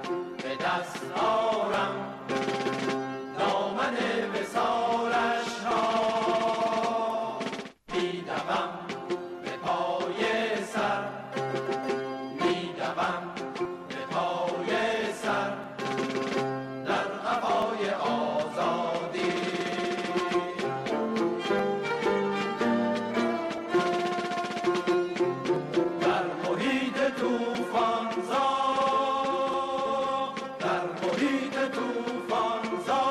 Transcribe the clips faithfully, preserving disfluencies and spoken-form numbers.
به دست آرم دامن وصالش را، می‌دوم به پای سر، می‌دوم به پای سر در قفای آزادی. در محیط طوفان‌زا، در محیط طوفان‌زا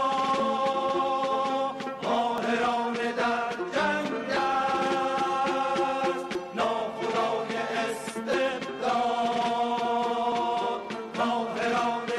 ماهرانه در جنگ است ناخدای استبداد، ماهرانه